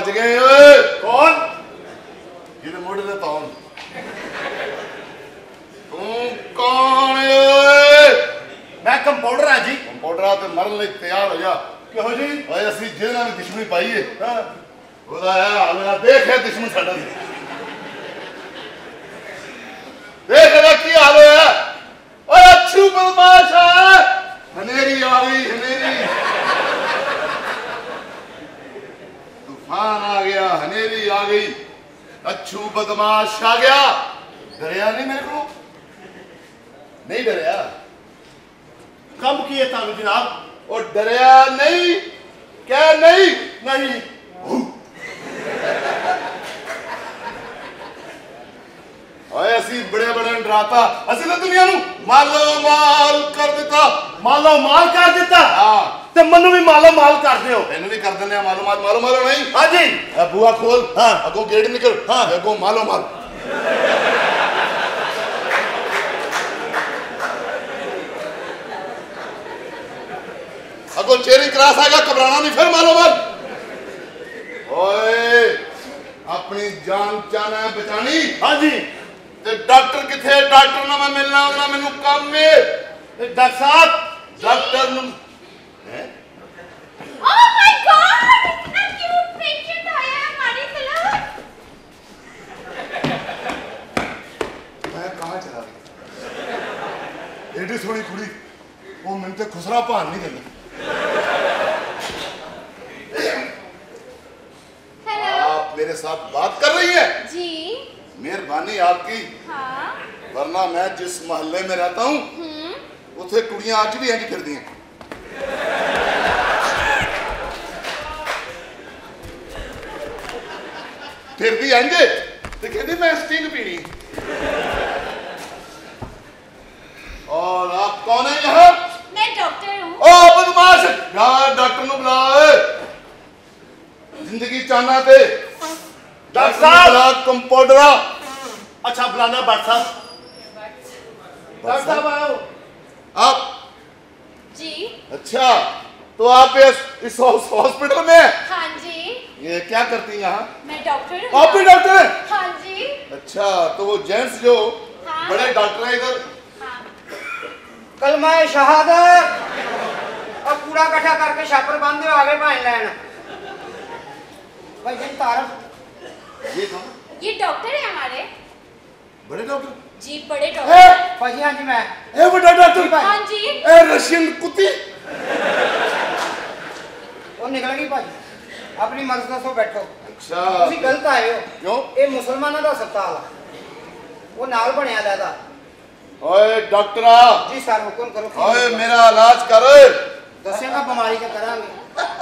भज गए ओए। कौन? जिहदे मोढे ते तौन। तू कौन ओए? मैं कंपाउंडर हां जी। कंपाउंडर ते मरन लई तैयार हो जा। क्यों जी? ओए असीं जिहदे नाल दुश्मनी पाई है हां ओदा है हाल देख है दुश्मन साडा देख ਇਹਦਾ ਕੀ ਹਾਲ ਹੋਇਆ। ਓਏ ਅੱਛੂ ਬਦਮਾਸ਼ ਹਨੇਰੀ ਆ ਗਈ ਹਨੇਰੀ तूफान आ गया हनेरी आ गई अच्छू बदमाश आ गया। डरिया नहीं मेरे को नहीं डरिया कम किए तालू जनाब। और डरिया नहीं क्या नहीं नहीं ओए असी बड़े बड़े डराता असी तो दुनिया नू मालो माल कर दिता। मालो माल कर दिता। हाँ ते मनु भी मालो माल कर दियो। तेन भी कर देने मालो मालो नहीं। हाँ जी बुआ खोल। हाँ अगो गेट निकल। हाँ अगो मालो माल अगो चेरी क्रॉस आएगा घबराना नहीं फिर मालो माल। ओए अपनी जान चाहना है बचानी। हाँ जी ते डॉक्टर किथे डॉक्टर ना मैं मिलना ना मैनू काम में। डॉक्टर साहब डॉक्टर नु ओह माय गॉड इतना क्यूट पेशेंट आया है हमारी तरफ। मैं कहाँ चला गया एडी सोनी कुड़ी वो मैंने तो खुसरा भान नहीं देना। हेलो आप मेरे साथ बात कर रही है? जी मेहरबानी आपकी। हाँ वरना मैं जिस मोहल्ले में रहता हूँ उसे कुड़ियां आज भी इंज फिरदी हैं। फिरदी इंज ते कहती मैं स्टिंग पीनी। और आप कौन है यहाँ? मैं डॉक्टर हूँ। ओ बदमाश यार डॉक्टर नु बुला। जिंदगी चाहना थे डॉक्टर साहब कंपाउंडरा। अच्छा बुलाना भट्ट साहब। डॉक्टर साहब आओ। आप जी अच्छा तो आप इस हॉस्पिटल में? हाँ जी ये क्या करती हैं यहाँ? मैं डॉक्टर हूँ। आप भी डॉक्टर हैं? हाँ जी अच्छा तो वो जेंट्स जो हाँ बड़े डॉक्टर हैं इधर हाँ कलमा शहादत और कूड़ा इकट्ठा करके छापर बांध दो आगे भाई लैन भाई जिन तारफ ये कौन? ये डॉक्टर है हमारे। बड़े डॉक्टर? जी बड़े ए, डॉक्टर। भाई हाँ जी मैं ए बड़ा डॉक्टर। हाँ जी ए रशियन कुत्ती। वो निकल गई भाई अपनी मर्जी दसो बैठो। अच्छा तुसी गलत आए हो। क्यों? ये मुसलमानों का अस्पताल है वो नाल बनया दादा। ओए डॉक्टरा जी सर हुक्म करो। ओए मेरा इलाज कर। दसेगा बीमारी का करांगे।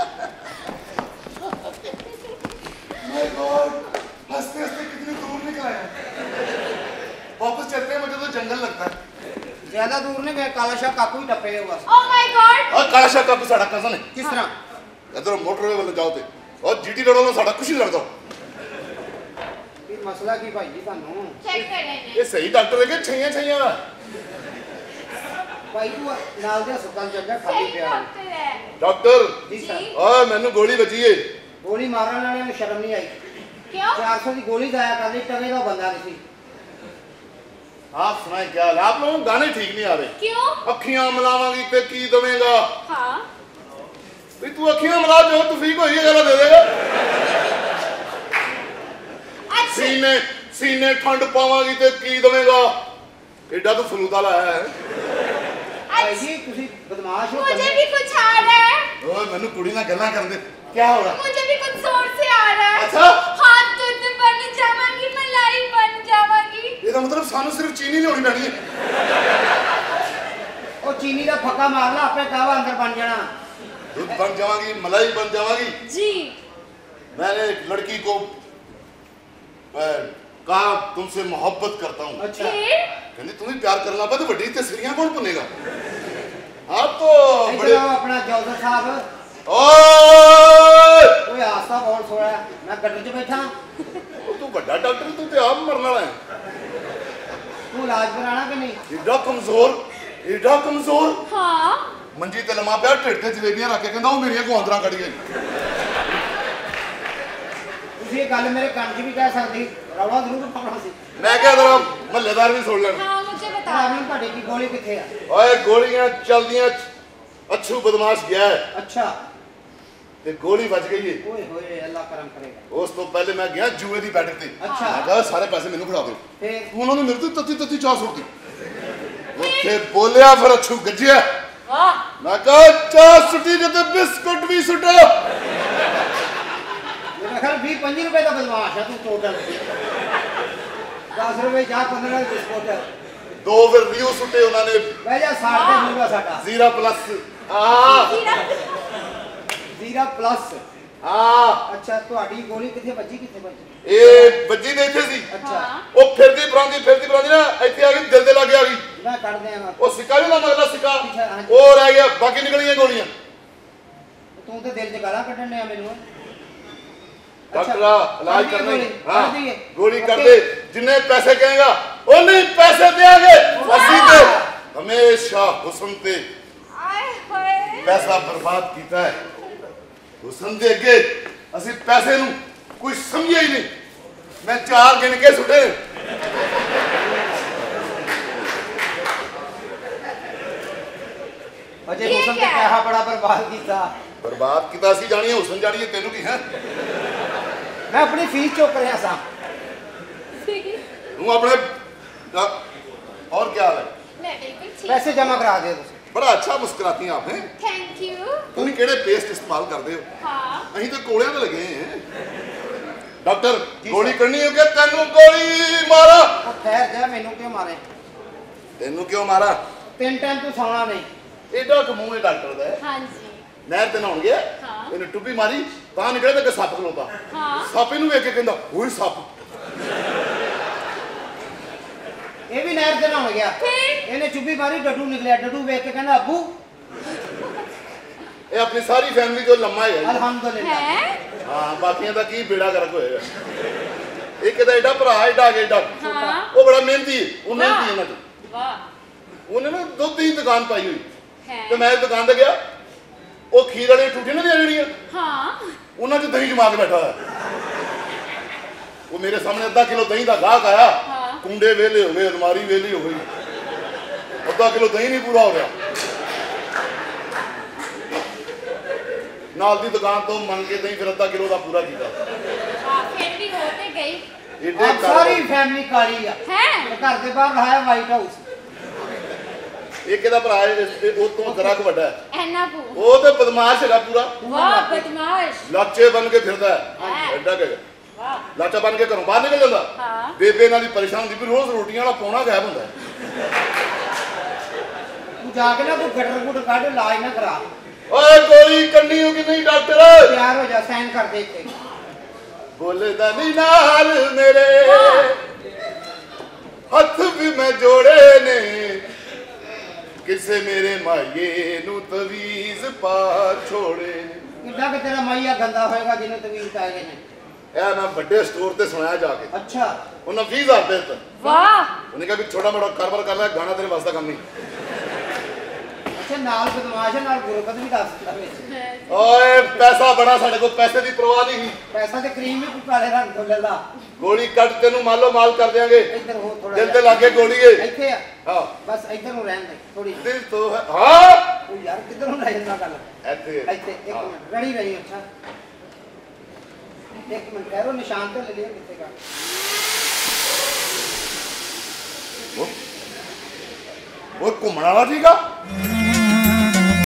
माय गॉड हंसते हंसते कितनी दूर निकल आया। वापस चलते हैं मुझे तो जंगल लगता है। ज्यादा दूर नहीं गए काला शाह काकू ही टपे हुआ। Oh my god. और काला शाह काकू साडा कजन है। किस तरह? इधर मोटरवे वाले जाओ ते और जीटी रोड वाला साडा कुछ नहीं लगता। फिर मसला की भाई जी थानू चेक कर लेने। ये सही डॉक्टर है कि छैया छैया वा? भाई तू नाल दे अस्पताल चल जा खाली सही पिया। डॉक्टर है। डॉक्टर जी सर ओए मैनू गोली बची है। गोली मारने वाले ਨੂੰ शर्म नहीं आई। क्यों? 400 की गोली जाया कर ली टगे का बंदा नहीं। आप सुनाए क्या हाल? आप लोगों को गाने ठीक नहीं आ रहे। क्यों? अखियां मिलावांगी ते की दवेगा? हाँ भी तू अखियां मिला जो तू ठीक होई गला दे देगा। अच्छा सीने सीने ठंड पावांगी ते की दवेगा? एडा तो फलूदा लाया है। भाई जी तुसी बदमाश हो। मुझे भी कुछ आ रहा है। ओए मैनू कुड़ी ना गल्ला कर दे। क्या हो रहा? मुझे भी कुछ जोर से आ रहा है। अच्छा हाथ दूध बन जावांगी मलाई बन जावांगी। ਇਹਦਾ ਮਤਲਬ ਸਾਨੂੰ ਸਿਰਫ ਚੀਨੀ ਲਿਆਉਣੀ ਪੈਣੀ ਹੈ। ਉਹ ਚੀਨੀ ਦਾ ਫੱਕਾ ਮਾਰ ਲਾ ਆਪੇ ਕਾਵਾ ਅੰਦਰ ਬਣ ਜਾਣਾ। दूध बन जावांगी मलाई बन जावांगी। जी मैंने एक लड़की को कहा तुमसे मोहब्बत करता हूँ। अच्छा फिर कहनी तुम्हें प्यार करना पा तो बड़ी तस्वीरियां कौन बनेगा? आप तो इधर बड़े आओ अपना जौहर साहब। ओए ओए आस्ता बोल सोया मैं गटर च बैठा। तू बड़ा डॉक्टर तू ते आप मरने वाला है। तू इलाज कराना कि नहीं? एडा कमजोर हाँ मंजी ते लमा पिया ढिड ते जलेबियां रख के कहंदा ओ मेरियां गोंदरां कढ़ गई। ਤੁਸੀਂ ਇਹ ਗੱਲ ਮੇਰੇ ਕੰਨ 'ਚ ਵੀ ਕਹਿ ਸਕਦੇ ਰੌਲਾ ਜ਼ਰੂਰ ਪਾਉਣਾ ਸੀ। मैं क्या जरा मल्लेदार भी सुन लेना। हाँ मुझे बता। ਰਾਵਣ ਤੁਹਾਡੇ ਕੀ ਗੋਲੀ ਕਿੱਥੇ ਆ? ओए गोलियां चलदियां अच्छू बदमाश गया है ਅੱਛਾ ते गोली बच गई है। ਓਏ ਹੋਏ ਅੱਲਾ ਕਰਮ ਕਰੇਗਾ। उस तो पहले मैं गया जुए की बैठक ते। अच्छा। मैं कहा सारे पैसे मैनू फड़ा दो। ਫਿਰ उन्होंने मेरे तो तत्ती तत्ती चाह सुट दी। ਉੱਥੇ ਬੋਲਿਆ ਫਿਰ ਅੱਛੂ ਗੱਜਿਆ। वाह। ਮੈਂ ਕਹਾ ਚਾਹ ਸੁੱਟੀ ਤੇ ਬਿਸਕੁਟ ਵੀ ਸੁੱਟੋ। मेरा ख्याल 20-25 रुपए का बदमाश है तू टोटल 10 रुपए चाह 15 बिस्कुट ਦੋ ਫਿਰ ਰਿਓ ਸੁੱਟੇ ਉਹਨਾਂ ਨੇ। बह जा साढ़ पे मूंगा साडा ਜ਼ੀਰਾ ਪਲੱਸ जीरा प्लस। ਹਾਂ अच्छा ਤੁਹਾਡੀ ਗੋਲੀ ਕਿੱਥੇ ਵੱਜੀ ਕਿੱਥੇ ਵੱਜੀ? ਇਹ ਵੱਜੀ ਦੇ ਇੱਥੇ ਸੀ। ਅੱਛਾ ਉਹ ਫਿਰਦੀ ਫਰਾਂਦੀ ਨਾ ਇੱਥੇ ਆ ਗਈ ਦਿਲ ਦੇ ਲਾਗੇ ਆ ਗਈ। ਮੈਂ ਕੱਢ ਦਿਆਂ ਉਹ ਸਿੱਕਾ ਵੀ ਨਾ ਮਗਲਾ ਸਿੱਕਾ ਅੱਛਾ, ਹਾਂਜੀ। ਉਹ ਰਹਿ ਗਿਆ ਬਾਕੀ ਨਿਕਲੀਆਂ ਗੋਲੀਆਂ। ਤੂੰ ਤੇ ਦਿਲ 'ਚ ਗਾਲਾਂ ਕੱਢਣ ਡਿਆ ਮੈਨੂੰ। डॉक्टरा इलाज कर करना दिए हाँ कर दिए। गोली कर ओके। दे जिन्हें पैसे कहेगा वो नहीं पैसे देंगे असी ते हमेशा हुस्न ते आए हाय। पैसा बर्बाद कीता है हुस्न दे अगे असी पैसे नू कोई समझिया ही नहीं। मैं 4 गिन के सुटे अजय हुसन ने पैसा बड़ा बर्बाद किया। बर्बाद कीता सी जानी है हुस्न जानी है तेनू की है मैं अपनी फीस चुक रहा सा। तू अपने और क्या हाल है? मैं बिल्कुल ठीक। पैसे जमा करा दे तुम। बड़ा अच्छा मुस्कुराती हैं आप हैं। Thank you. तुम केड़े पेस्ट इस्तेमाल करते हो? हाँ। अहीं तो कोड़ियां में लगे हैं। डॉक्टर गोली करनी है क्या? तेनू गोली मारा। ओ ठहर जा मैनू क्यों मारे? तेनू क्यों मारा? 3 टाइम तू सोना नहीं। एडा कमूह है डॉक्टर दा। हाँ जी। नहर ते नहाउण गया हाँ। इन्हें टुब्बी मारी तां निकले ते सप खलोता। हाँ। सप इनू वेख के कहंदा ओए सप। ये भी नहर से नहाउण गया। फिर? इन्हें चुब्बी मारी डडू निकलिया डडू वेख के कहना अब्बू ये अपनी सारी फैमिली जो लम्मा है अल्हम्दुलिल्लाह। है। हाँ बाकियां दा की बेड़ा गर्क होएगा। एक दा एडा भरा एडा एडा हाँ। वो बड़ा मेहनती है वो मेहनती है ना वाह। उन्हें ना दुध दी दुकान पाई हुई है। ते मैं दुकान ते गया वो खीर वाली टूटी ना ਜਿਹੜੀਆਂ हाँ। ਉਹਨਾਂ ਚ ਦਹੀਂ ਜਮਾ ਕੇ ਬੈਠਾ ਹੈ। ਉਹ ਮੇਰੇ ਸਾਹਮਣੇ ਅੱਧਾ ਕਿਲੋ ਦਹੀਂ ਦਾ ਗਾਹਕ ਆਇਆ। ਹਾਂ। ਕੁੰਡੇ ਵੇਲੇ ਹੋ ਗਏ ਅਲਮਾਰੀ ਵੇਲੀ ਹੋ ਗਈ ਅੱਧਾ ਕਿਲੋ ਦਹੀਂ ਨਹੀਂ ਪੂਰਾ ਹੋ ਗਿਆ। ਨਾਲ ਦੀ ਦੁਕਾਨ ਤੋਂ ਮੰਗ ਕੇ ਦਹੀਂ ਫਿਰ ਅੱਧਾ ਕਿਲੋ ਦਾ ਪੂਰਾ ਕੀਤਾ। फिर भी होते गई। ਏਡੇ अब सारी फैमिली काली है। है। घर के बाहर लाया व्हाइट हाउस। ਇੱਕ ਇਹਦਾ ਭਰਾ ਉਹ ਤੋਂ ਜ਼ਰਾ ਕੁ ਵੱਡਾ ਹੈ। एना बू। ਉਹ ਤੇ ਬਦਮਾਸ਼ ਹੈਗਾ ਪੂਰਾ वाह बदमाश। ਲਾਚੇ ਬਣ ਕੇ ਫਿਰਦਾ ਹੈ। ਹਾਂ। ਐਡਾ ਕਿ वाह। ਲਾਚਾ ਬਣ ਕੇ ਘਰੋਂ ਬਾਹਰ ਨਿਕਲ ਜਾਂਦਾ। हाँ। ਬੇਬੇ ਨਾਲ ਦੀ ਪਰੇਸ਼ਾਨ ਹੁੰਦੀ ਵੀ ਰੋਜ਼ ਰੋਟੀਆਂ ਵਾਲਾ ਪੌਣਾ ਗਾਇਬ ਹੁੰਦਾ ਹੈ। तू जाके ना तू गटर गुटर काट इलाज ना करा। ਓਏ ਗੋਲੀ ਕਰਨੀ ਹੋ ਕਿ ਨਹੀਂ ਡਾਕਟਰ? तैयार हो जा साइन कर दे इत्थे। ਬੋਲਦਾ ਨਹੀਂ ਨਾਲ ਮੇਰੇ ਹੱਥ ਵੀ ਮੈਂ ਜੋੜੇ ਨੇ ਕਿਸੇ ਮੇਰੇ ਮਾਈਏ ਨੂੰ ਤਵੀਜ਼ ਪਾ ਛੋੜੇ। किड्डा के तेरा माइया गंदा होएगा जिन्हें तवीज पाए गए ने। ਇਹ ਮੈਂ ਵੱਡੇ ਸਟੋਰ ਤੇ ਸੁਣਾਇਆ ਜਾ ਕੇ अच्छा ਉਹਨਾਂ 20,000 ਦੇ ਦਿੱਤਾ। वाह। ਉਹਨੇ ਕਿਹਾ ਵੀ ਛੋਟਾ ਮੋਟਾ ਕਾਰੋਬਾਰ ਕਰ ਲੈ ਗਾਣਾ ਤੇਰੇ ਵਾਸਤੇ ਕੰਮ ਨਹੀਂ। अच्छा नाल बदमाश है नाल गुरबत भी दस दिता विच। ਓਏ ਪੈਸਾ ਬੜਾ ਸਾਡੇ ਕੋਲ ਪੈਸੇ ਦੀ ਪਰਵਾਹ ਨਹੀਂ ਸੀ। पैसा ते क्रीम भी कोई काले रंग तो ले ला। ਗੋਲੀ ਕੱਢ ਤੈਨੂੰ ਮਾਲੋ ਮਾਲ ਕਰ ਦਿਆਂਗੇ। इधर हो थोड़ा ਦਿਲ ਤੇ ਲਾਗੇ ਗੋਲੀ ਏ। ਇੱਥੇ ਆ ਹਾਂ बस इधर ਨੂੰ ਰਹਿਣ ਦੇ ਥੋੜੀ। ਦਿਲ ਤੋਂ ਹੈ ਹਾਂ ਉਹ ਯਾਰ ਕਿੱਧਰ ਨੂੰ ਲੈ ਜਾਂਦਾ ਗੱਲ। ਇੱਥੇ ਇੱਥੇ ਇੱਕ ਮਿੰਟ ਰੜੀ ਰਹੀ ਅੱਛਾ। ਇੱਕ ਮਿੰਟ ਠਹਿਰੋ ਨਿਸ਼ਾਨ ਤੇ ਲੈ ਲਿਆ ਕਿੱਥੇ ਗਾ। ਉਹ ਘੁੰਮਣ ਵਾਲਾ ਠੀਕ ਆ।